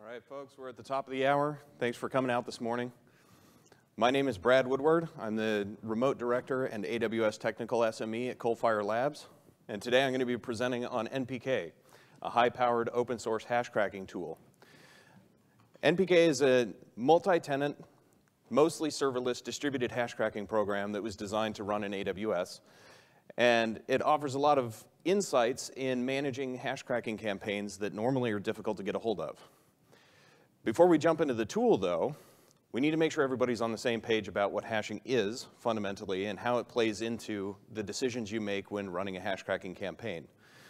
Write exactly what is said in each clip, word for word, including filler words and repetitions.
All right, folks, we're at the top of the hour. Thanks for coming out this morning. My name is Brad Woodward. I'm the Remote Director and A W S Technical S M E at Coalfire Labs. And today I'm going to be presenting on N P K, a high-powered open source hash cracking tool. N P K is a multi-tenant, mostly serverless distributed hash cracking program that was designed to run in A W S. And it offers a lot of insights in managing hash cracking campaigns that normally are difficult to get a hold of. Before we jump into the tool, though, we need to make sure everybody's on the same page about what hashing is, fundamentally, and how it plays into the decisions you make when running a hash cracking campaign.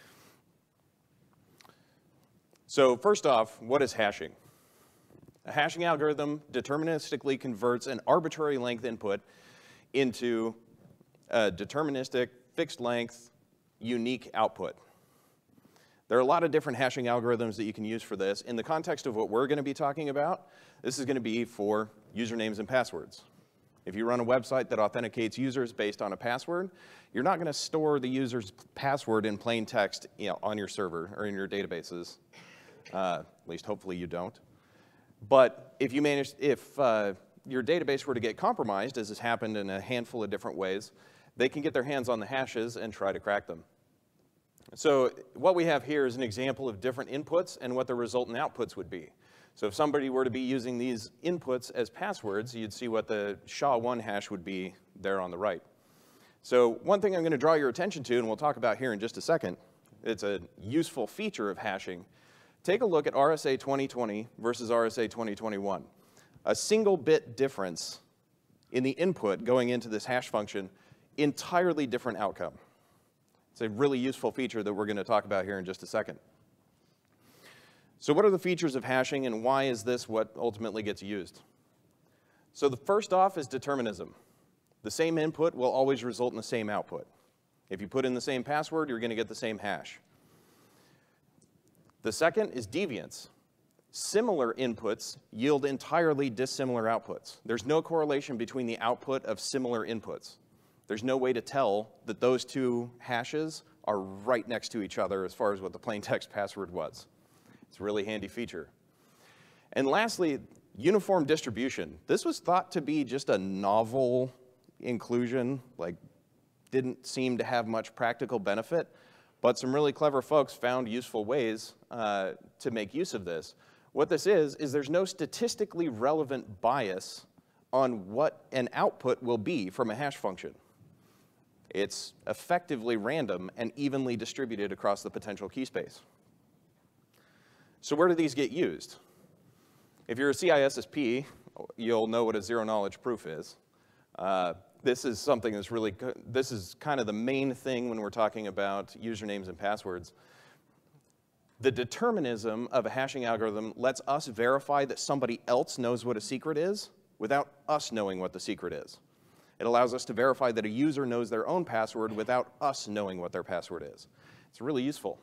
So first off, what is hashing? A hashing algorithm deterministically converts an arbitrary length input into a deterministic, fixed length, unique output. There are a lot of different hashing algorithms that you can use for this. In the context of what we're going to be talking about, this is going to be for usernames and passwords. If you run a website that authenticates users based on a password, you're not going to store the user's password in plain text, you know, on your server or in your databases. Uh, at least hopefully you don't. But if you manage, if uh, your database were to get compromised, as has happened in a handful of different ways, they can get their hands on the hashes and try to crack them. So what we have here is an example of different inputs and what the resultant outputs would be. So if somebody were to be using these inputs as passwords, you'd see what the S H A one hash would be there on the right. So one thing I'm going to draw your attention to, and we'll talk about here in just a second, it's a useful feature of hashing. Take a look at R S A twenty twenty versus R S A twenty twenty-one. A single bit difference in the input going into this hash function, entirely different outcome. It's a really useful feature that we're going to talk about here in just a second. So what are the features of hashing, and why is this what ultimately gets used? So the first off is determinism. The same input will always result in the same output. If you put in the same password, you're going to get the same hash. The second is deviance. Similar inputs yield entirely dissimilar outputs. There's no correlation between the output of similar inputs. There's no way to tell that those two hashes are right next to each other as far as what the plain text password was. It's a really handy feature. And lastly, uniform distribution. This was thought to be just a novel inclusion, like didn't seem to have much practical benefit, but some really clever folks found useful ways uh, to make use of this. What this is, is there's no statistically relevant bias on what an output will be from a hash function. It's effectively random and evenly distributed across the potential key space. So where do these get used? If you're a C I S S P, you'll know what a zero-knowledge proof is. Uh, this is something that's really, this is kind of the main thing when we're talking about usernames and passwords. The determinism of a hashing algorithm lets us verify that somebody else knows what a secret is without us knowing what the secret is. It allows us to verify that a user knows their own password without us knowing what their password is. It's really useful.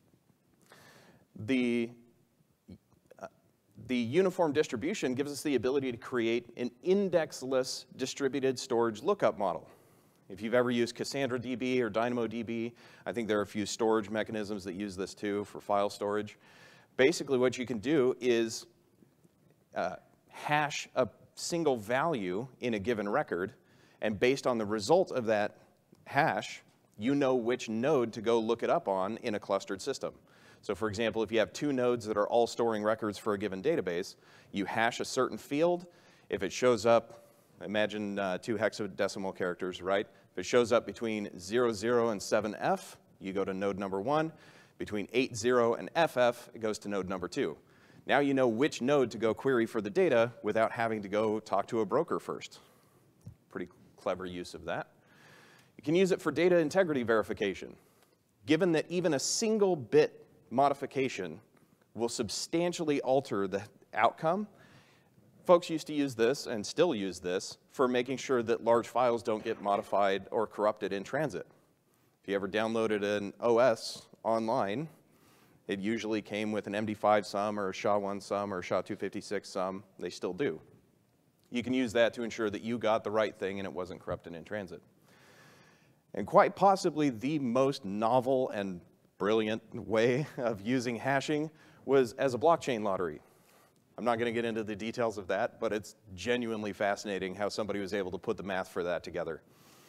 The, uh, the uniform distribution gives us the ability to create an indexless distributed storage lookup model. If you've ever used Cassandra D B or DynamoDB, I think there are a few storage mechanisms that use this too for file storage. Basically what you can do is uh, hash a single value in a given record, and based on the result of that hash, you know which node to go look it up on in a clustered system. So for example, if you have two nodes that are all storing records for a given database, you hash a certain field. If it shows up, imagine uh, two hexadecimal characters, right? If it shows up between zero zero and seven F, you go to node number one. Between eight zero and F F, it goes to node number two. Now you know which node to go query for the data without having to go talk to a broker first. Pretty clever use of that. You can use it for data integrity verification. Given that even a single bit modification will substantially alter the outcome, folks used to use this and still use this for making sure that large files don't get modified or corrupted in transit. If you ever downloaded an O S online, it usually came with an M D five sum or a S H A one sum or a S H A two fifty-six sum. They still do. You can use that to ensure that you got the right thing and it wasn't corrupted in transit. And quite possibly the most novel and brilliant way of using hashing was as a blockchain lottery. I'm not going to get into the details of that, but it's genuinely fascinating how somebody was able to put the math for that together.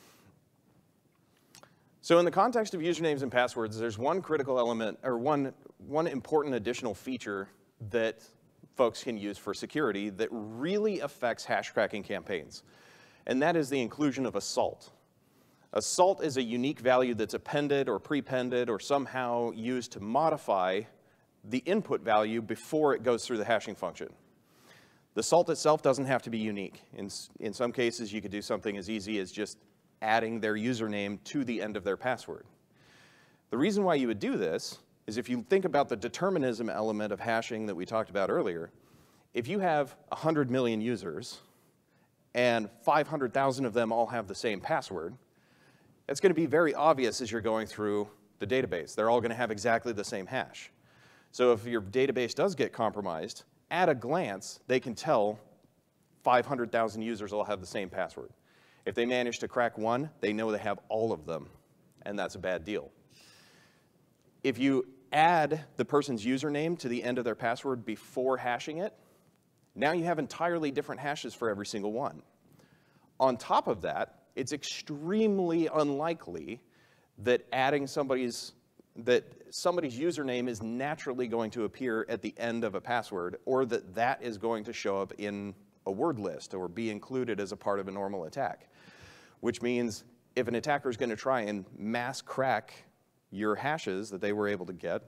So in the context of usernames and passwords, there's one critical element, or one, one important additional feature that folks can use for security that really affects hash cracking campaigns, and that is the inclusion of a salt. A salt is a unique value that's appended or prepended or somehow used to modify the input value before it goes through the hashing function. The salt itself doesn't have to be unique. In, in some cases, you could do something as easy as just adding their username to the end of their password. The reason why you would do this is if you think about the determinism element of hashing that we talked about earlier, if you have one hundred million users and five hundred thousand of them all have the same password, it's going to be very obvious as you're going through the database. They're all going to have exactly the same hash. So if your database does get compromised, at a glance, they can tell five hundred thousand users all have the same password. If they manage to crack one, they know they have all of them, and that's a bad deal. If you add the person's username to the end of their password before hashing it, now you have entirely different hashes for every single one. On top of that, it's extremely unlikely that adding somebody's, that somebody's username is naturally going to appear at the end of a password, or that that is going to show up in a word list or be included as a part of a normal attack. Which means if an attacker is going to try and mass crack your hashes that they were able to get,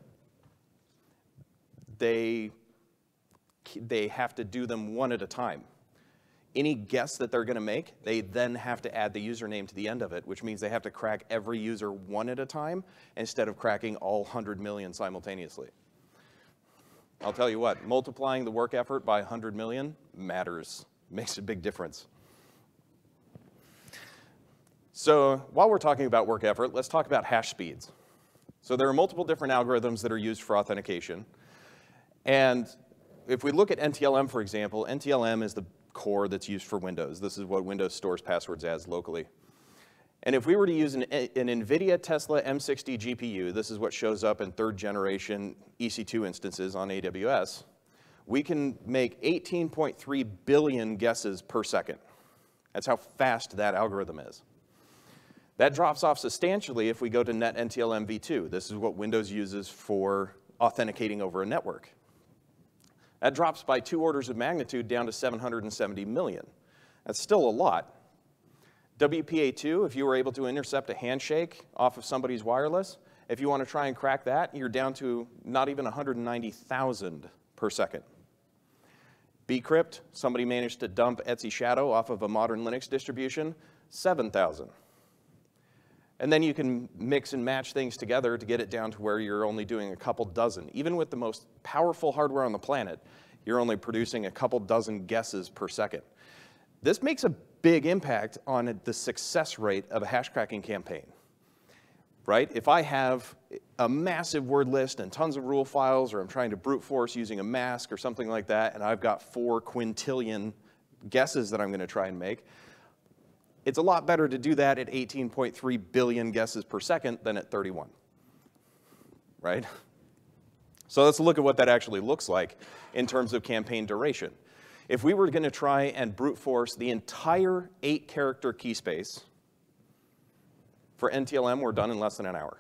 they, they have to do them one at a time. Any guess that they're going to make, they then have to add the username to the end of it, which means they have to crack every user one at a time instead of cracking all one hundred million simultaneously. I'll tell you what, multiplying the work effort by one hundred million matters, makes a big difference. So while we're talking about work effort, let's talk about hash speeds. So there are multiple different algorithms that are used for authentication. And if we look at N T L M, for example, N T L M is the core that's used for Windows. This is what Windows stores passwords as locally. And if we were to use an, an NVIDIA Tesla M sixty G P U, this is what shows up in third generation E C two instances on A W S, we can make eighteen point three billion guesses per second. That's how fast that algorithm is. That drops off substantially if we go to Net N T L M v two. This is what Windows uses for authenticating over a network. That drops by two orders of magnitude down to seven hundred seventy million. That's still a lot. W P A two, if you were able to intercept a handshake off of somebody's wireless, if you want to try and crack that, you're down to not even one hundred ninety thousand per second. Bcrypt, somebody managed to dump Etsy Shadow off of a modern Linux distribution, seven thousand. And then you can mix and match things together to get it down to where you're only doing a couple dozen. Even with the most powerful hardware on the planet, you're only producing a couple dozen guesses per second. This makes a big impact on the success rate of a hash cracking campaign, right? If I have a massive word list and tons of rule files, or I'm trying to brute force using a mask or something like that, and I've got four quintillion guesses that I'm going to try and make, it's a lot better to do that at eighteen point three billion guesses per second than at thirty-one, right? So let's look at what that actually looks like in terms of campaign duration. If we were going to try and brute force the entire eight character key space, for N T L M, we're done in less than an hour.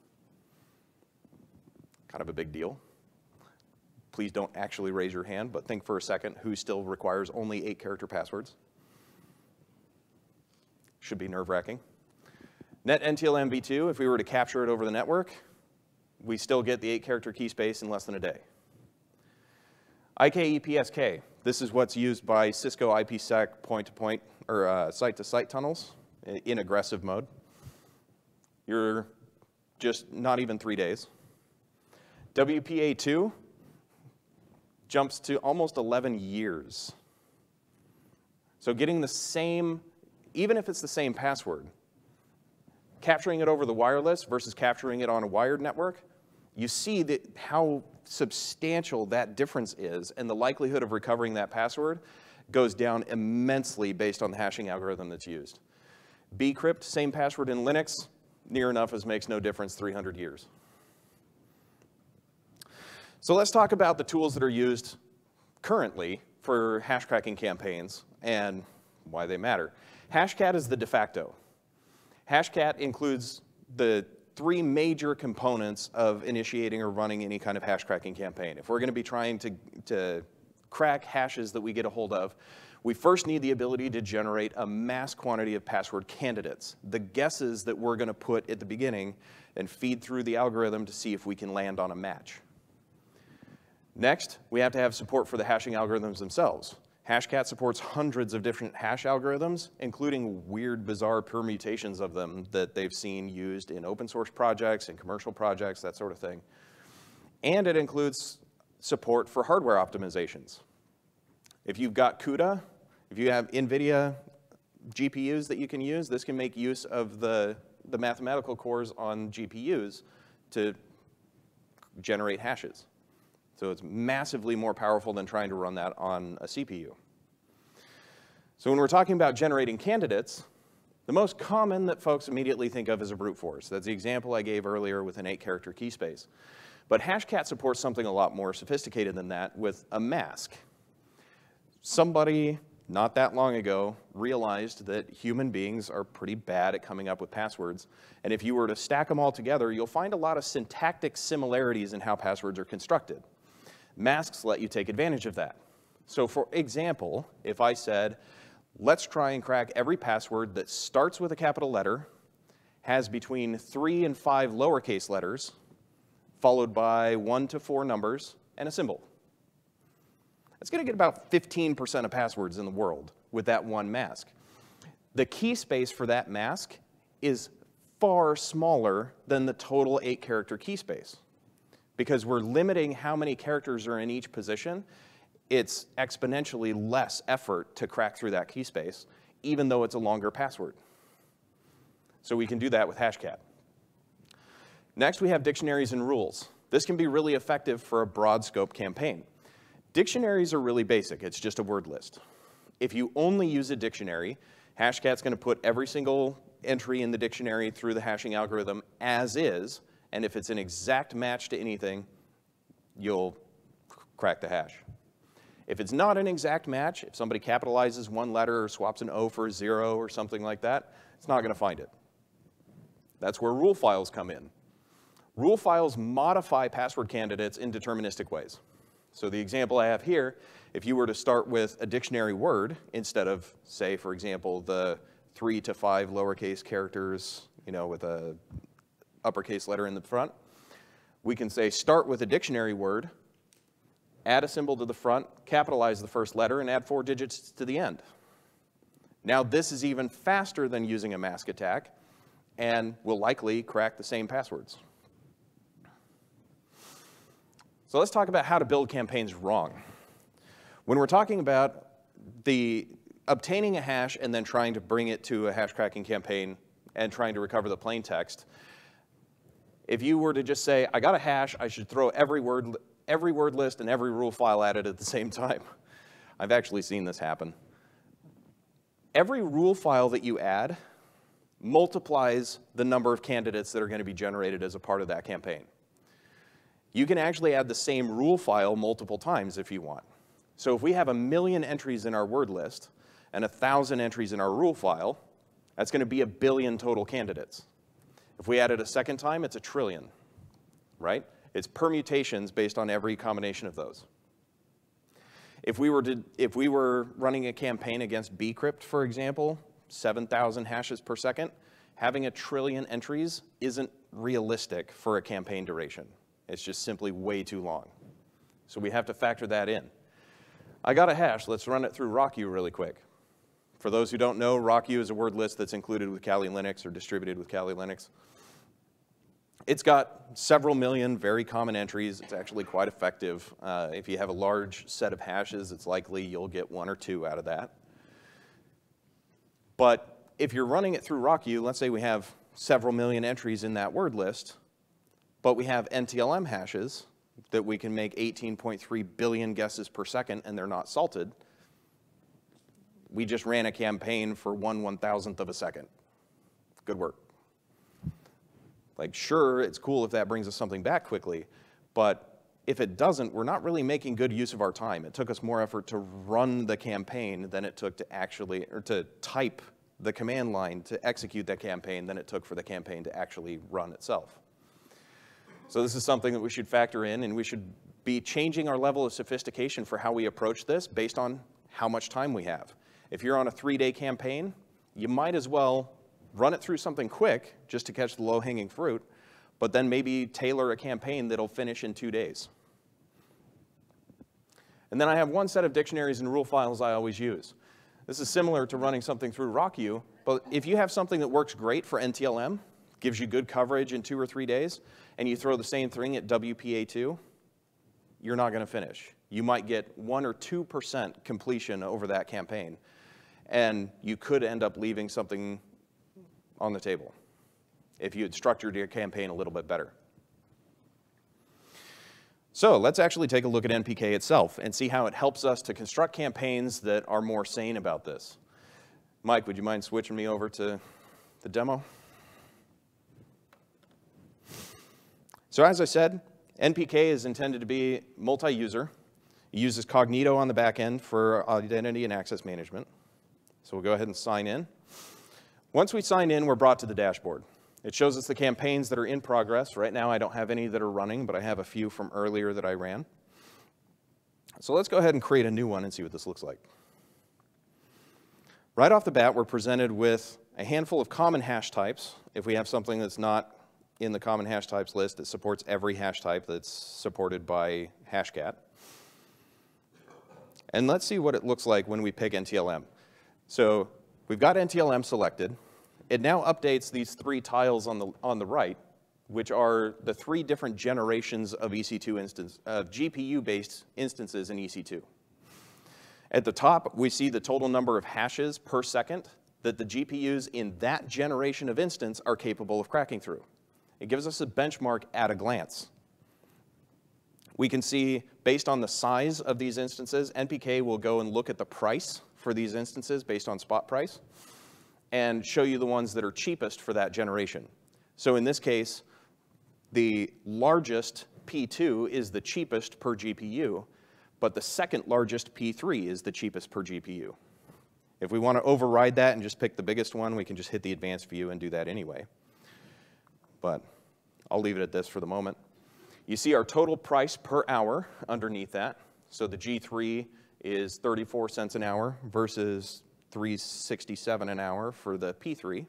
Kind of a big deal. Please don't actually raise your hand, but think for a second who still requires only eight character passwords. Should be nerve-wracking. Net N T L M v two, if we were to capture it over the network, we still get the eight character key space in less than a day. I K E P S K, this is what's used by Cisco IPsec point-to-point, or uh, site-to-site tunnels in aggressive mode. You're just not even three days. W P A two jumps to almost eleven years. So getting the same, even if it's the same password, capturing it over the wireless versus capturing it on a wired network, you see that how substantial that difference is, and the likelihood of recovering that password goes down immensely based on the hashing algorithm that's used. Bcrypt, same password in Linux, near enough as makes no difference, three hundred years. So let's talk about the tools that are used currently for hash cracking campaigns and why they matter. Hashcat is the de facto. Hashcat includes the three major components of initiating or running any kind of hash cracking campaign. If we're going to be trying to, to crack hashes that we get a hold of, we first need the ability to generate a mass quantity of password candidates, the guesses that we're going to put at the beginning and feed through the algorithm to see if we can land on a match. Next, we have to have support for the hashing algorithms themselves. Hashcat supports hundreds of different hash algorithms, including weird, bizarre permutations of them that they've seen used in open source projects and commercial projects, that sort of thing. And it includes support for hardware optimizations. If you've got CUDA, if you have NVIDIA G P Us that you can use, this can make use of the, the mathematical cores on G P Us to generate hashes. So it's massively more powerful than trying to run that on a C P U. So when we're talking about generating candidates, the most common that folks immediately think of is a brute force. That's the example I gave earlier with an eight character key space. But Hashcat supports something a lot more sophisticated than that with a mask. Somebody not that long ago realized that human beings are pretty bad at coming up with passwords. And if you were to stack them all together, you'll find a lot of syntactic similarities in how passwords are constructed. Masks let you take advantage of that. So for example, if I said, let's try and crack every password that starts with a capital letter, has between three and five lowercase letters, followed by one to four numbers, and a symbol. That's going to get about fifteen percent of passwords in the world with that one mask. The key space for that mask is far smaller than the total eight character key space. Because we're limiting how many characters are in each position, it's exponentially less effort to crack through that key space, even though it's a longer password. So we can do that with Hashcat. Next, we have dictionaries and rules. This can be really effective for a broad scope campaign. Dictionaries are really basic. It's just a word list. If you only use a dictionary, Hashcat's going to put every single entry in the dictionary through the hashing algorithm as is, and if it's an exact match to anything, you'll crack the hash. If it's not an exact match, if somebody capitalizes one letter or swaps an O for a zero or something like that, it's not going to find it. That's where rule files come in. Rule files modify password candidates in deterministic ways. So the example I have here, if you were to start with a dictionary word instead of, say, for example, the three to five lowercase characters, you know, with a uppercase letter in the front, we can say start with a dictionary word, add a symbol to the front, capitalize the first letter, and add four digits to the end. Now this is even faster than using a mask attack and will likely crack the same passwords. So let's talk about how to build campaigns wrong. When we're talking about the obtaining a hash and then trying to bring it to a hash cracking campaign and trying to recover the plain text, if you were to just say, I got a hash, I should throw every word, every word list and every rule file at it at the same time. I've actually seen this happen. Every rule file that you add multiplies the number of candidates that are going to be generated as a part of that campaign. You can actually add the same rule file multiple times if you want. So if we have a million entries in our word list and a thousand entries in our rule file, that's going to be a billion total candidates. If we add it a second time, it's a trillion, right? It's permutations based on every combination of those. If we were, to, if we were running a campaign against bcrypt, for example, seven thousand hashes per second, having a trillion entries isn't realistic for a campaign duration. It's just simply way too long. So we have to factor that in. I got a hash. Let's run it through RockU really quick. For those who don't know, RockU is a word list that's included with Kali Linux or distributed with Kali Linux. It's got several million very common entries. It's actually quite effective. Uh, if you have a large set of hashes, it's likely you'll get one or two out of that. But if you're running it through RockU, let's say we have several million entries in that word list, but we have N T L M hashes that we can make eighteen point three billion guesses per second and they're not salted. We just ran a campaign for one one thousandth of a second. Good work. Like, sure, it's cool if that brings us something back quickly, but if it doesn't, we're not really making good use of our time. It took us more effort to run the campaign than it took to actually, or to type the command line to execute that campaign than it took for the campaign to actually run itself. So this is something that we should factor in, and we should be changing our level of sophistication for how we approach this based on how much time we have. If you're on a three-day campaign, you might as well run it through something quick just to catch the low-hanging fruit, but then maybe tailor a campaign that'll finish in two days. And then I have one set of dictionaries and rule files I always use. This is similar to running something through RockU, but if you have something that works great for N T L M, gives you good coverage in two or three days, and you throw the same thing at W P A two, you're not going to finish. You might get one or two percent completion over that campaign, and you could end up leaving something on the table if you had structured your campaign a little bit better. So let's actually take a look at N P K itself and see how it helps us to construct campaigns that are more sane about this. Mike, would you mind switching me over to the demo? So as I said, N P K is intended to be multi-user. It uses Cognito on the back end for identity and access management. So we'll go ahead and sign in. Once we sign in, we're brought to the dashboard. It shows us the campaigns that are in progress. Right now, I don't have any that are running, but I have a few from earlier that I ran. So let's go ahead and create a new one and see what this looks like. Right off the bat, we're presented with a handful of common hash types. If we have something that's not in the common hash types list that supports every hash type that's supported by Hashcat. And let's see what it looks like when we pick N T L M. So we've got N T L M selected. It now updates these three tiles on the, on the right, which are the three different generations of E C two instance, of G P U-based instances in E C two. At the top, we see the total number of hashes per second that the G P Us in that generation of instance are capable of cracking through. It gives us a benchmark at a glance. We can see, based on the size of these instances, N P K will go and look at the price for these instances based on spot price, and show you the ones that are cheapest for that generation. So in this case, the largest P two is the cheapest per G P U, but the second largest P three is the cheapest per G P U. If we want to override that and just pick the biggest one, we can just hit the advanced view and do that anyway. But I'll leave it at this for the moment. You see our total price per hour underneath that. So the G three is thirty-four cents an hour versus three sixty-seven an hour for the P three.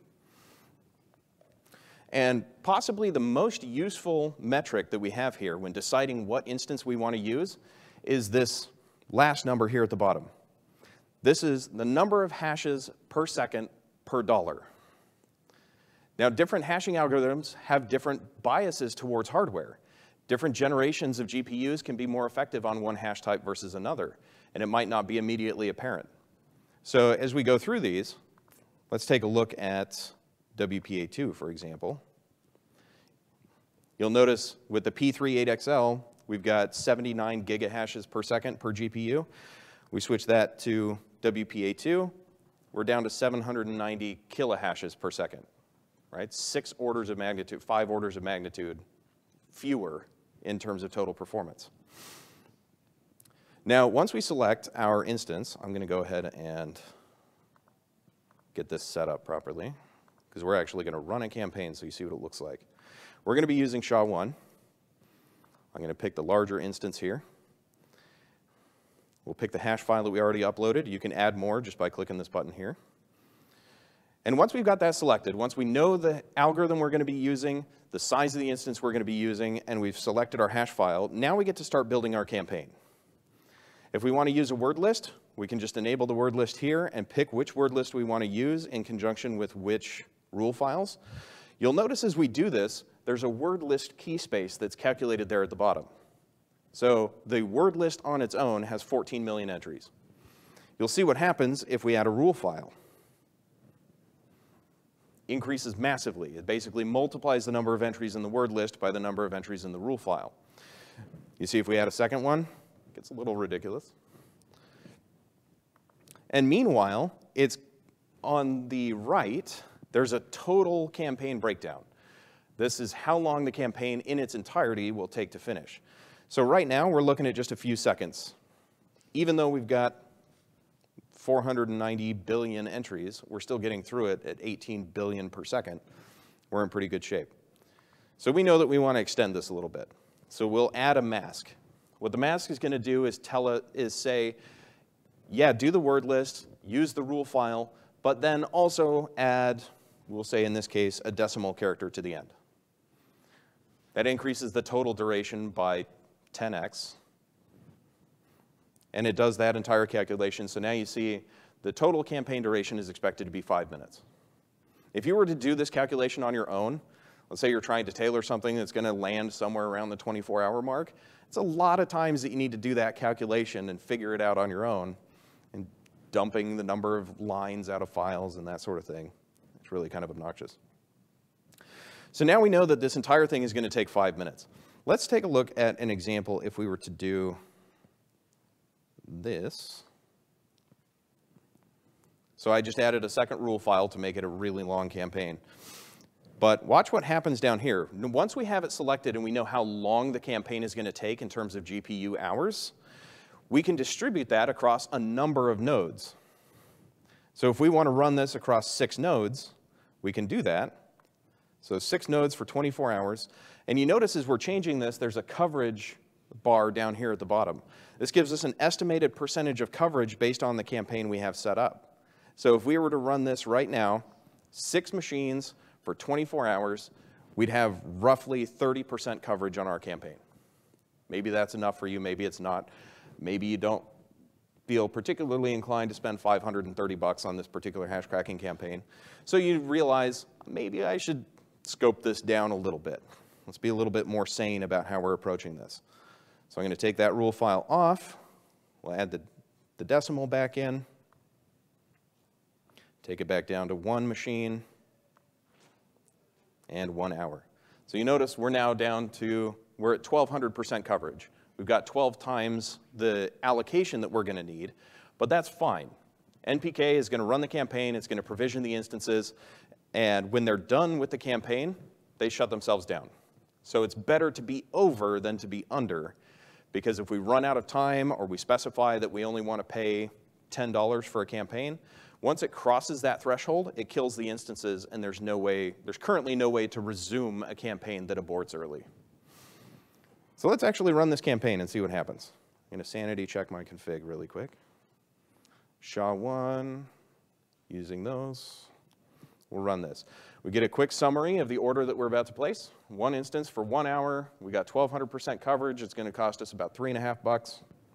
And possibly the most useful metric that we have here when deciding what instance we want to use is this last number here at the bottom. This is the number of hashes per second per dollar. Now, different hashing algorithms have different biases towards hardware. Different generations of G P Us can be more effective on one hash type versus another, and it might not be immediately apparent. So as we go through these, let's take a look at W P A two, for example. You'll notice with the P three eight X L, we've got seventy-nine gigahashes per second per G P U. We switch that to W P A two, we're down to seven hundred ninety kilohashes per second, right? Six orders of magnitude, five orders of magnitude fewer in terms of total performance. Now, once we select our instance, I'm going to go ahead and get this set up properly, because we're actually going to run a campaign so you see what it looks like. We're going to be using S H A one. I'm going to pick the larger instance here. We'll pick the hash file that we already uploaded. You can add more just by clicking this button here. And once we've got that selected, once we know the algorithm we're going to be using, the size of the instance we're going to be using, and we've selected our hash file, now we get to start building our campaign. If we want to use a word list, we can just enable the word list here and pick which word list we want to use in conjunction with which rule files. You'll notice as we do this, there's a word list key space that's calculated there at the bottom. So the word list on its own has fourteen million entries. You'll see what happens if we add a rule file. Increases massively. It basically multiplies the number of entries in the word list by the number of entries in the rule file. You see if we add a second one, it gets a little ridiculous. And meanwhile, it's on the right, there's a total campaign breakdown. This is how long the campaign in its entirety will take to finish. So right now, we're looking at just a few seconds. Even though we've got four hundred ninety billion entries, we're still getting through it at eighteen billion per second. We're in pretty good shape. So we know that we want to extend this a little bit. So we'll add a mask. What the mask is going to do is tell it, is say, yeah, do the word list, use the rule file, but then also add, we'll say in this case, a decimal character to the end. That increases the total duration by ten x. And it does that entire calculation. So now you see the total campaign duration is expected to be five minutes. If you were to do this calculation on your own, let's say you're trying to tailor something that's going to land somewhere around the twenty-four hour mark, it's a lot of times that you need to do that calculation and figure it out on your own, and dumping the number of lines out of files and that sort of thing. It's really kind of obnoxious. So now we know that this entire thing is going to take five minutes. Let's take a look at an example if we were to do this. So I just added a second rule file to make it a really long campaign. But watch what happens down here. Once we have it selected and we know how long the campaign is going to take in terms of G P U hours, we can distribute that across a number of nodes. So if we want to run this across six nodes, we can do that. So six nodes for twenty-four hours. And you notice as we're changing this, there's a coverage bar down here at the bottom. This gives us an estimated percentage of coverage based on the campaign we have set up. So if we were to run this right now, six machines for twenty-four hours, we'd have roughly thirty percent coverage on our campaign. Maybe that's enough for you, maybe it's not. Maybe you don't feel particularly inclined to spend five hundred thirty bucks on this particular hash cracking campaign. So you realize, maybe I should scope this down a little bit. Let's be a little bit more sane about how we're approaching this. So I'm going to take that rule file off. We'll add the, the decimal back in. Take it back down to one machine and one hour. So you notice we're now down to, we're at twelve hundred percent coverage. We've got twelve times the allocation that we're going to need, but that's fine. N P K is going to run the campaign, it's going to provision the instances, and when they're done with the campaign, they shut themselves down. So it's better to be over than to be under, because if we run out of time or we specify that we only want to pay ten dollars for a campaign, once it crosses that threshold, it kills the instances, and there's no way, there's currently no way to resume a campaign that aborts early. So let's actually run this campaign and see what happens. I'm going to sanity check my config really quick. S H A one, using those. We'll run this. We get a quick summary of the order that we're about to place. One instance for one hour. We got twelve hundred percent coverage. It's going to cost us about three and a half bucks.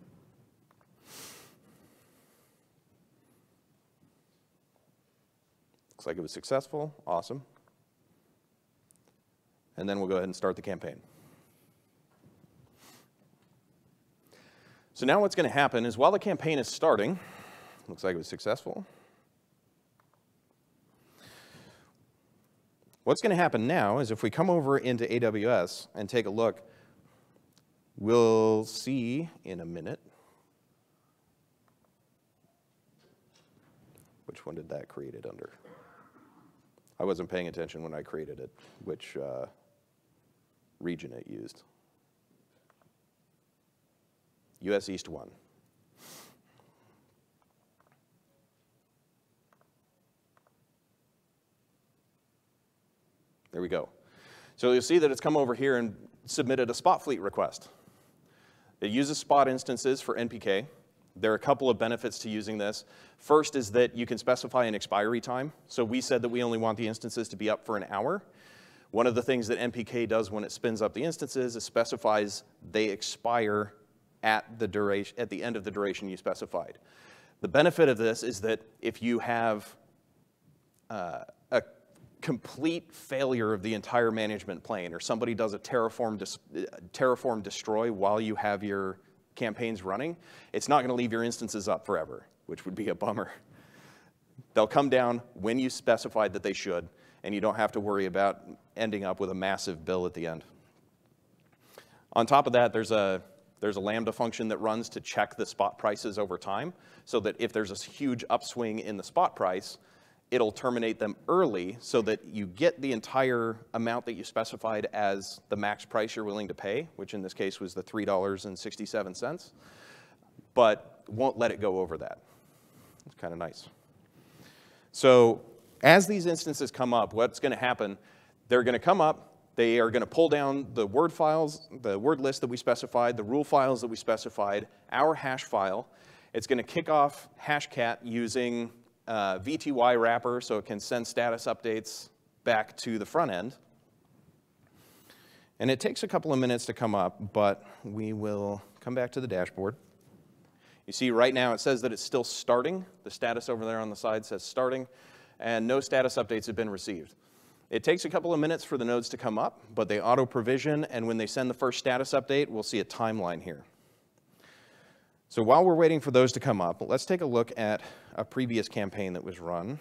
Looks like it was successful. Awesome. And then we'll go ahead and start the campaign. So now what's going to happen is while the campaign is starting, looks like it was successful. What's going to happen now is if we come over into A W S and take a look, we'll see in a minute. Which one did that create it under? I wasn't paying attention when I created it, which uh, region it used. U S East one. There we go. So you'll see that it's come over here and submitted a spot fleet request. It uses spot instances for N P K. There are a couple of benefits to using this. First is that you can specify an expiry time. So we said that we only want the instances to be up for an hour. One of the things that N P K does when it spins up the instances is specifies they expire at the duration, at the end of the duration you specified. The benefit of this is that if you have uh, a complete failure of the entire management plane, or somebody does a Terraform, dis Terraform destroy while you have your campaigns running, it's not going to leave your instances up forever, which would be a bummer. They'll come down when you specified that they should, and you don't have to worry about ending up with a massive bill at the end. On top of that, there's a, there's a Lambda function that runs to check the spot prices over time, so that if there's a huge upswing in the spot price, it'll terminate them early so that you get the entire amount that you specified as the max price you're willing to pay, which in this case was the three dollars and sixty-seven cents, but won't let it go over that. It's kind of nice. So as these instances come up, what's going to happen, they're going to come up, they are going to pull down the word files, the word list that we specified, the rule files that we specified, our hash file. It's going to kick off Hashcat using uh, V T Y wrapper so it can send status updates back to the front end. And it takes a couple of minutes to come up, but we will come back to the dashboard. You see right now it says that it's still starting. The status over there on the side says starting, and no status updates have been received. It takes a couple of minutes for the nodes to come up, but they auto-provision, and when they send the first status update, we'll see a timeline here. So while we're waiting for those to come up, let's take a look at a previous campaign that was run.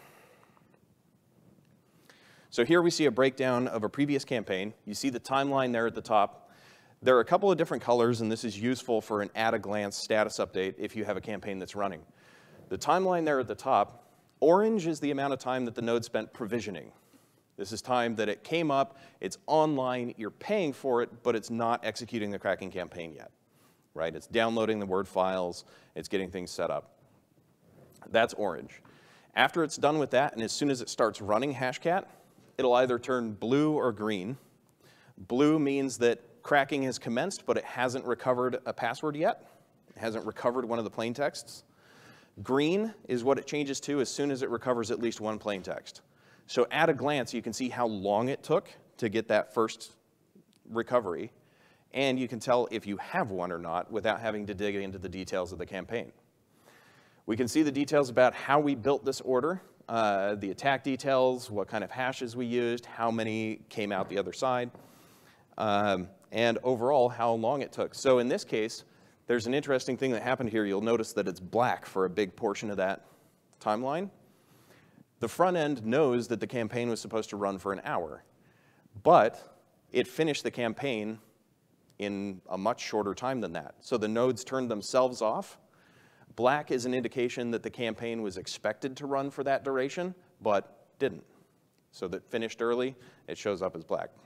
So here we see a breakdown of a previous campaign. You see the timeline there at the top. There are a couple of different colors, and this is useful for an at-a-glance status update if you have a campaign that's running. The timeline there at the top, orange is the amount of time that the node spent provisioning. This is time that it came up, it's online, you're paying for it, but it's not executing the cracking campaign yet, right? It's downloading the Word files, it's getting things set up. That's orange. After it's done with that, and as soon as it starts running Hashcat, it'll either turn blue or green. Blue means that cracking has commenced, but it hasn't recovered a password yet. It hasn't recovered one of the plain texts. Green is what it changes to as soon as it recovers at least one plain text. So at a glance, you can see how long it took to get that first recovery, and you can tell if you have one or not without having to dig into the details of the campaign. We can see the details about how we built this order, uh, the attack details, what kind of hashes we used, how many came out the other side, um, and overall how long it took. So in this case, there's an interesting thing that happened here. You'll notice that it's black for a big portion of that timeline. The front end knows that the campaign was supposed to run for an hour, but it finished the campaign in a much shorter time than that. So the nodes turned themselves off. Black is an indication that the campaign was expected to run for that duration, but didn't. So that finished early, it shows up as black.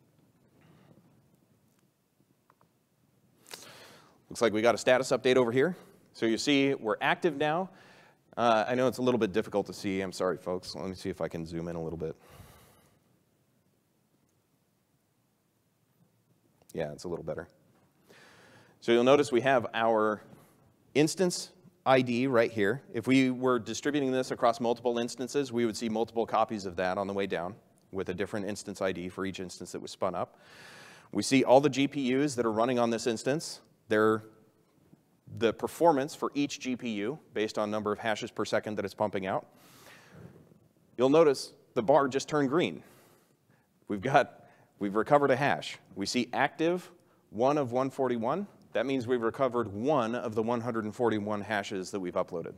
Looks like we got a status update over here. So you see we're active now. Uh, I know it's a little bit difficult to see. I'm sorry, folks. Let me see if I can zoom in a little bit. Yeah, it's a little better. So you'll notice we have our instance I D right here. If we were distributing this across multiple instances, we would see multiple copies of that on the way down with a different instance I D for each instance that was spun up. We see all the G P Us that are running on this instance. They're the performance for each G P U based on number of hashes per second that it's pumping out. You'll notice the bar just turned green. We've got, we've recovered a hash. We see active, one of one forty-one. That means we've recovered one of the one hundred forty-one hashes that we've uploaded.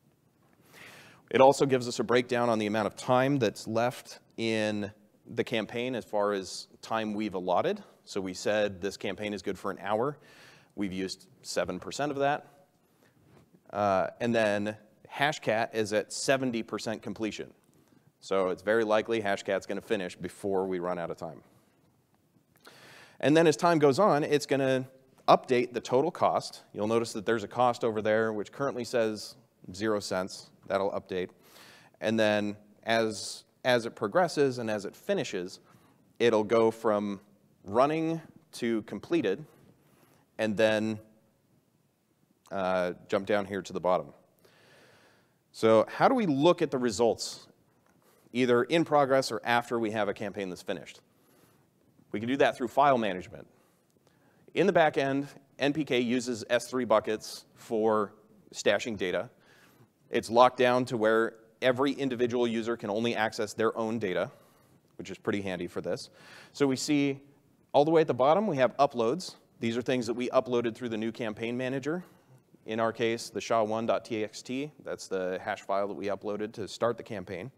It also gives us a breakdown on the amount of time that's left in the campaign as far as time we've allotted. So we said this campaign is good for an hour. We've used seven percent of that. Uh, and then Hashcat is at seventy percent completion. So it's very likely Hashcat's going to finish before we run out of time. And then as time goes on, it's going to update the total cost. You'll notice that there's a cost over there which currently says zero cents. That'll update. And then as, as it progresses and as it finishes, it'll go from running to completed, and then uh, jump down here to the bottom. So how do we look at the results, either in progress or after we have a campaign that's finished? We can do that through file management. In the back end, N P K uses S three buckets for stashing data. It's locked down to where every individual user can only access their own data, which is pretty handy for this. So we see all the way at the bottom, we have uploads. These are things that we uploaded through the new campaign manager. In our case, the sha one dot t x t. That's the hash file that we uploaded to start the campaign.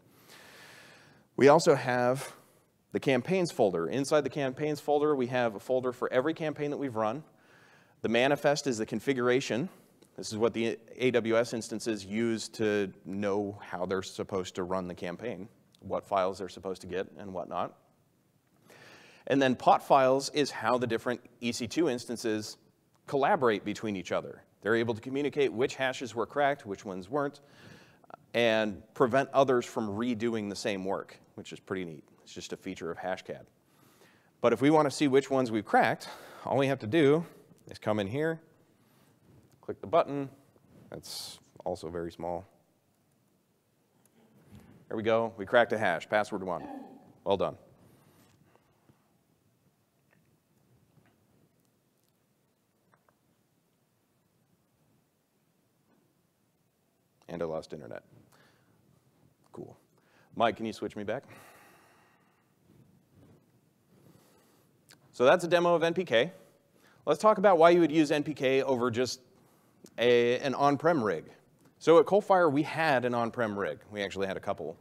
We also have the campaigns folder. Inside the campaigns folder, we have a folder for every campaign that we've run. The manifest is the configuration This is what the A W S instances use to know how they're supposed to run the campaign, what files they're supposed to get and whatnot. And then pot files is how the different E C two instances collaborate between each other. They're able to communicate which hashes were cracked, which ones weren't, and prevent others from redoing the same work, which is pretty neat. It's just a feature of Hashcat. But if we want to see which ones we've cracked, all we have to do is come in here, click the button. That's also very small. There we go. We cracked a hash, password one. Well done. And I lost internet. Cool. Mike, can you switch me back? So that's a demo of N P K. Let's talk about why you would use N P K over just a, an on-prem rig. So at Coalfire, we had an on-prem rig. We actually had a couple.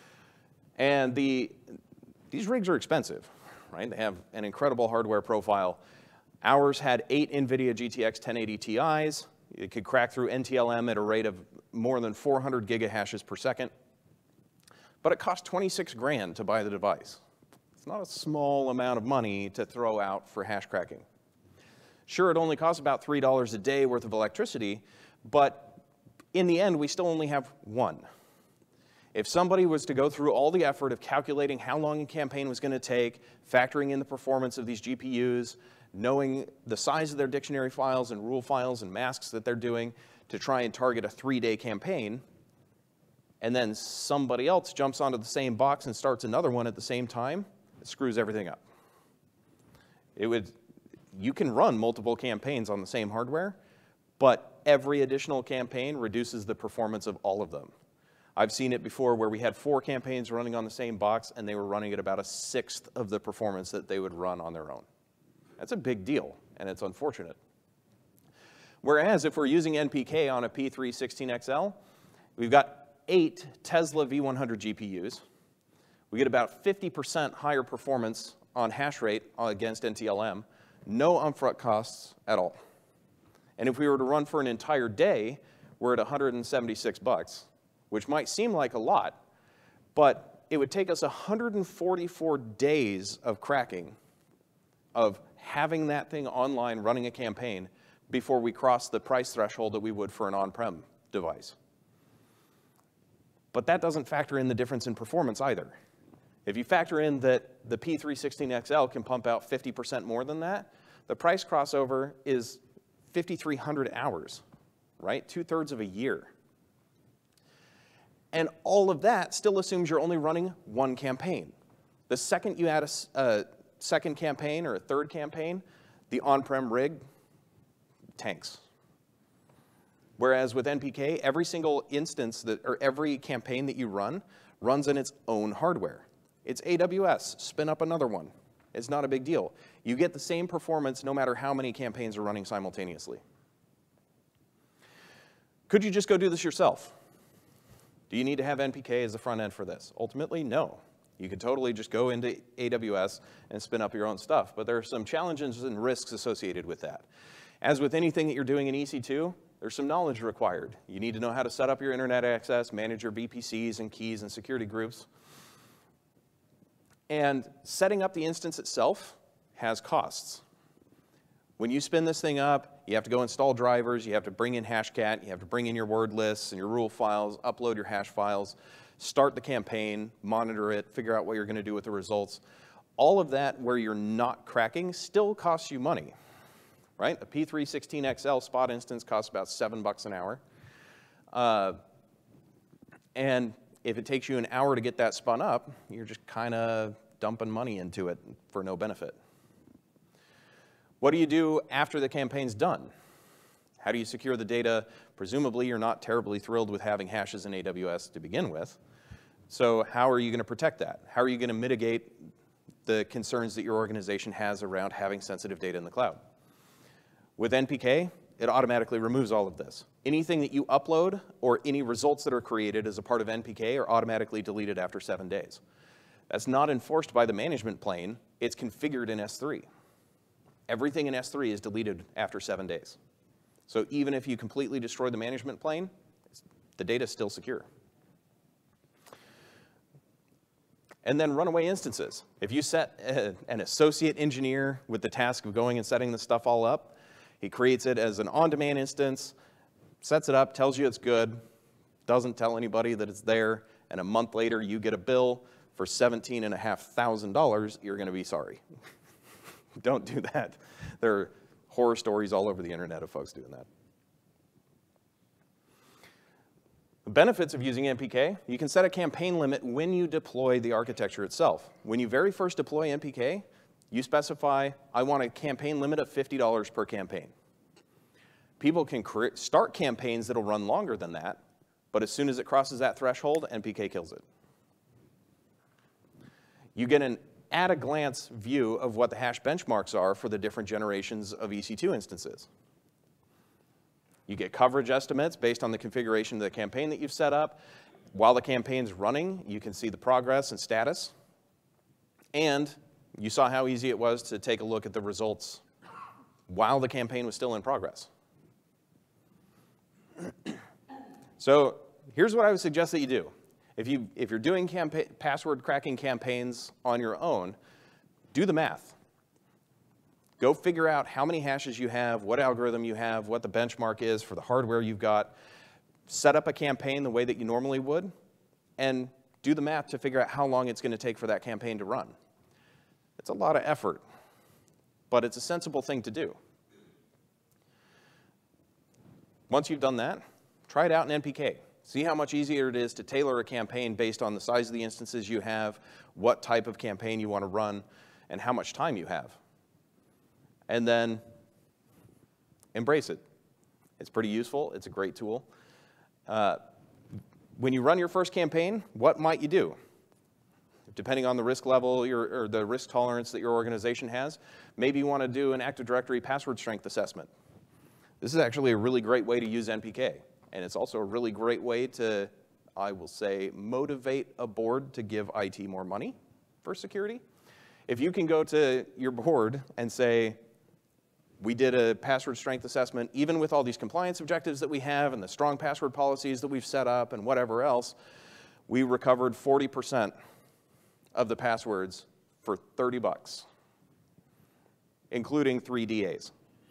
And the, these rigs are expensive, right? They have an incredible hardware profile. Ours had eight NVIDIA G T X ten eighty Ti's. It could crack through N T L M at a rate of more than four hundred gigahashes per second. But it cost twenty-six grand to buy the device. It's not a small amount of money to throw out for hash cracking. Sure, it only costs about three dollars a day worth of electricity, but in the end, we still only have one. If somebody was to go through all the effort of calculating how long a campaign was going to take, factoring in the performance of these G P Us, knowing the size of their dictionary files and rule files and masks that they're doing to try and target a three-day campaign, and then somebody else jumps onto the same box and starts another one at the same time, it screws everything up. It would, you can run multiple campaigns on the same hardware, but every additional campaign reduces the performance of all of them. I've seen it before where we had four campaigns running on the same box and they were running at about a sixth of the performance that they would run on their own. That's a big deal, and it's unfortunate. Whereas if we're using N P K on a P three sixteen X L, we've got eight Tesla V one hundred G P Us. We get about fifty percent higher performance on hash rate against N T L M, no upfront costs at all. And if we were to run for an entire day, we're at one hundred seventy-six bucks, which might seem like a lot, but it would take us one hundred forty-four days of cracking, of having that thing online running a campaign before we cross the price threshold that we would for an on-prem device. But that doesn't factor in the difference in performance either. If you factor in that the P three sixteen X L can pump out fifty percent more than that, the price crossover is fifty-three hundred hours, right? Two-thirds of a year. And all of that still assumes you're only running one campaign. The second you add a, a second campaign or a third campaign, the on-prem rig tanks. Whereas with N P K, every single instance that, or every campaign that you run runs in its own hardware. It's A W S, spin up another one. It's not a big deal. You get the same performance no matter how many campaigns are running simultaneously. Could you just go do this yourself? Do you need to have N P K as the front end for this? Ultimately, no. You could totally just go into A W S and spin up your own stuff, but there are some challenges and risks associated with that. As with anything that you're doing in E C two, there's some knowledge required. You need to know how to set up your internet access, manage your V P Cs and keys and security groups. And setting up the instance itself has costs. When you spin this thing up, you have to go install drivers, you have to bring in Hashcat, you have to bring in your word lists and your rule files, upload your hash files, start the campaign, monitor it, figure out what you're going to do with the results. All of that where you're not cracking still costs you money, right? A P three sixteen X L spot instance costs about seven bucks an hour. Uh, and if it takes you an hour to get that spun up, you're just kind of dumping money into it for no benefit. What do you do after the campaign's done? How do you secure the data? Presumably, you're not terribly thrilled with having hashes in A W S to begin with. So how are you going to protect that? How are you going to mitigate the concerns that your organization has around having sensitive data in the cloud? With N P K, it automatically removes all of this. Anything that you upload or any results that are created as a part of N P K are automatically deleted after seven days. That's not enforced by the management plane. It's configured in S three. Everything in S three is deleted after seven days. So even if you completely destroy the management plane, the data is still secure. And then runaway instances. If you set a, an associate engineer with the task of going and setting this stuff all up, he creates it as an on-demand instance, sets it up, tells you it's good, doesn't tell anybody that it's there, and a month later you get a bill for seventeen thousand five hundred dollars, you're going to be sorry. Don't do that. There are horror stories all over the internet of folks doing that. The benefits of using N P K, you can set a campaign limit when you deploy the architecture itself. When you very first deploy N P K, you specify, I want a campaign limit of fifty dollars per campaign. People can create, start campaigns that'll run longer than that, but as soon as it crosses that threshold, N P K kills it. You get an at-a-glance view of what the hash benchmarks are for the different generations of E C two instances. You get coverage estimates based on the configuration of the campaign that you've set up. While the campaign's running, you can see the progress and status. And you saw how easy it was to take a look at the results while the campaign was still in progress. So here's what I would suggest that you do. If, you, if you're doing password cracking campaigns on your own, do the math. Go figure out how many hashes you have, what algorithm you have, what the benchmark is for the hardware you've got. Set up a campaign the way that you normally would, and do the math to figure out how long it's going to take for that campaign to run. It's a lot of effort, but it's a sensible thing to do. Once you've done that, try it out in N P K. See how much easier it is to tailor a campaign based on the size of the instances you have, what type of campaign you want to run, and how much time you have. And then embrace it. It's pretty useful. It's a great tool. Uh, when you run your first campaign, what might you do? Depending on the risk level your, or the risk tolerance that your organization has, maybe you want to do an Active Directory password strength assessment. This is actually a really great way to use N P K. And it's also a really great way to, I will say, motivate a board to give I T more money for security. If you can go to your board and say, we did a password strength assessment, even with all these compliance objectives that we have and the strong password policies that we've set up and whatever else, we recovered forty percent of the passwords for thirty bucks, including three D As.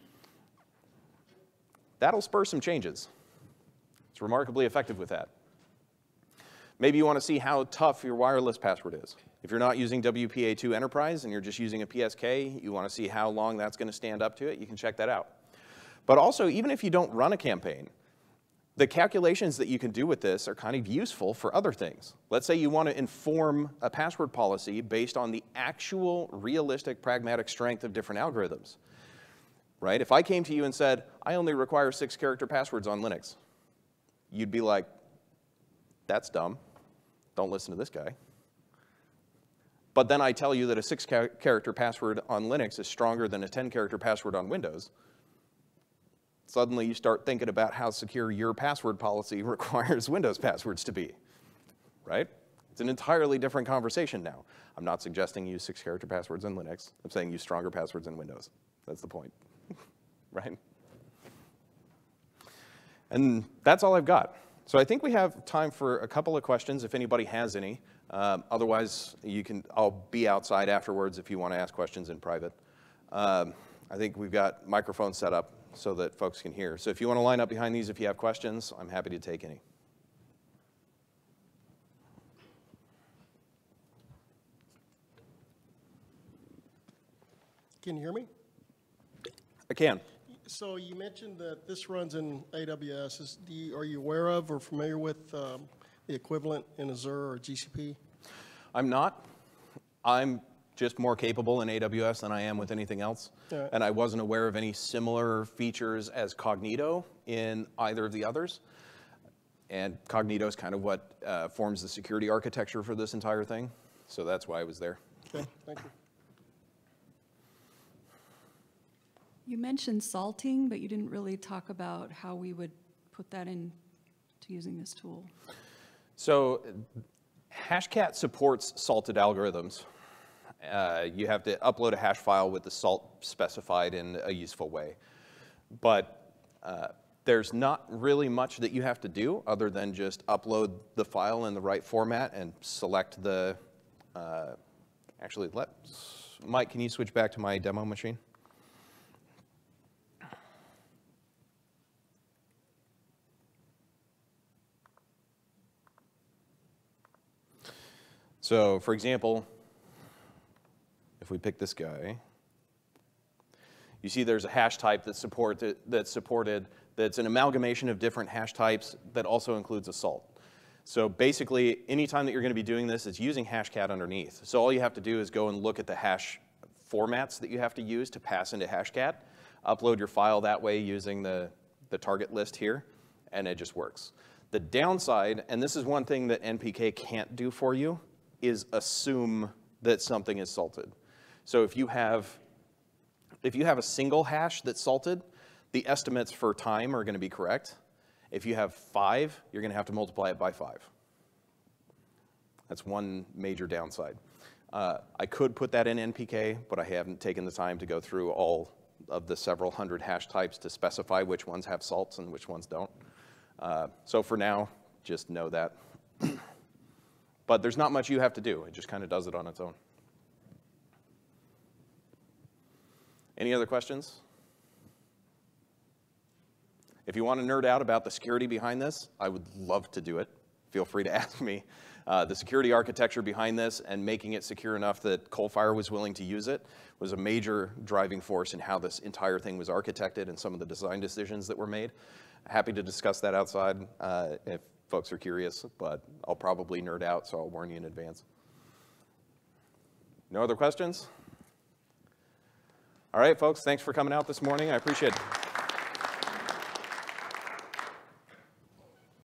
That'll spur some changes. It's remarkably effective with that. Maybe you want to see how tough your wireless password is. If you're not using W P A two Enterprise and you're just using a P S K, you want to see how long that's going to stand up to it, you can check that out. But also, even if you don't run a campaign, the calculations that you can do with this are kind of useful for other things. Let's say you want to inform a password policy based on the actual realistic pragmatic strength of different algorithms. Right? If I came to you and said, I only require six character passwords on Linux, you'd be like, that's dumb. Don't listen to this guy. But then I tell you that a six character password on Linux is stronger than a ten character password on Windows. Suddenly you start thinking about how secure your password policy requires Windows passwords to be, right? It's an entirely different conversation now. I'm not suggesting use six character passwords on Linux. I'm saying use stronger passwords in Windows. That's the point, right? And that's all I've got. So I think we have time for a couple of questions if anybody has any. Um, otherwise, you can, I'll be outside afterwards if you want to ask questions in private. Um, I think we've got microphones set up so that folks can hear. So if you want to line up behind these if you have questions, I'm happy to take any. Can you hear me? I can. So you mentioned that this runs in A W S. Is, do you, are you aware of or familiar with um, the equivalent in Azure or G C P? I'm not. I'm just more capable in A W S than I am with anything else. Right. And I wasn't aware of any similar features as Cognito in either of the others. And Cognito is kind of what uh, forms the security architecture for this entire thing. So that's why I was there. Okay, thank you. You mentioned salting, but you didn't really talk about how we would put that into using this tool. So Hashcat supports salted algorithms. Uh, you have to upload a hash file with the salt specified in a useful way. But Uh, there's not really much that you have to do other than just upload the file in the right format and select the, uh, actually, let Mike, can you switch back to my demo machine? So, for example, if we pick this guy, you see there's a hash type that's supported, that's supported, that's an amalgamation of different hash types that also includes a salt. So basically, anytime that you're going to be doing this, it's using Hashcat underneath. So all you have to do is go and look at the hash formats that you have to use to pass into Hashcat, upload your file that way using the, the target list here, and it just works. The downside, and this is one thing that N P K can't do for you, is assume that something is salted. So if you have If you have a single hash that's salted, the estimates for time are going to be correct. If you have five, you're going to have to multiply it by five. That's one major downside. Uh, I could put that in N P K, but I haven't taken the time to go through all of the several hundred hash types to specify which ones have salts and which ones don't. Uh, so for now, just know that. But there's not much you have to do. It just kind of does it on its own. Any other questions? If you want to nerd out about the security behind this, I would love to do it. Feel free to ask me. Uh, the security architecture behind this and making it secure enough that Coalfire was willing to use it was a major driving force in how this entire thing was architected and some of the design decisions that were made. Happy to discuss that outside uh, if folks are curious, but I'll probably nerd out, so I'll warn you in advance. No other questions? All right, folks, thanks for coming out this morning. I appreciate it.